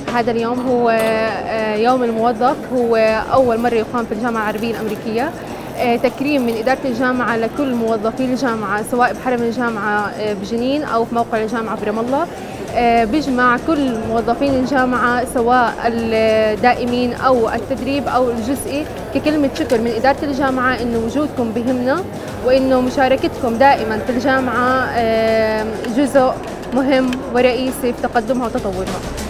هذا اليوم هو يوم الموظف، هو أول مرة يقام في الجامعة العربية الأمريكية. تكريم من إدارة الجامعة لكل موظفي الجامعة سواء بحرم الجامعة بجنين أو في موقع الجامعة برام الله. بيجمع كل موظفين الجامعة سواء الدائمين أو التدريب أو الجزئي ككلمة شكر من إدارة الجامعة إنه وجودكم بهمنا، وإنه مشاركتكم دائما في الجامعة جزء مهم ورئيسي في تقدمها وتطورها.